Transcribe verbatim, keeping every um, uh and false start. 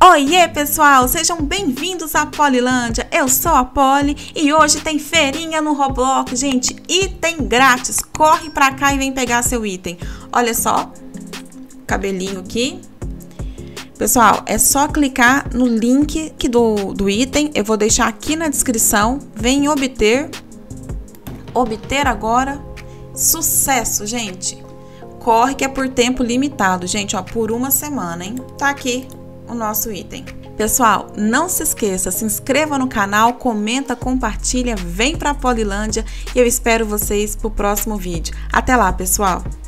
Oiê, pessoal! Sejam bem-vindos à Polilândia. Eu sou a Poli e hoje tem feirinha no Roblox, gente. Item grátis. Corre pra cá e vem pegar seu item. Olha só, cabelinho aqui. Pessoal, é só clicar no link do, do item. Eu vou deixar aqui na descrição. Vem obter. Obter agora. Sucesso, gente. Corre que é por tempo limitado, gente, ó, por uma semana, hein? Tá aqui o nosso item. Pessoal, não se esqueça, se inscreva no canal, comenta, compartilha, vem pra Polilândia e eu espero vocês pro próximo vídeo. Até lá, pessoal!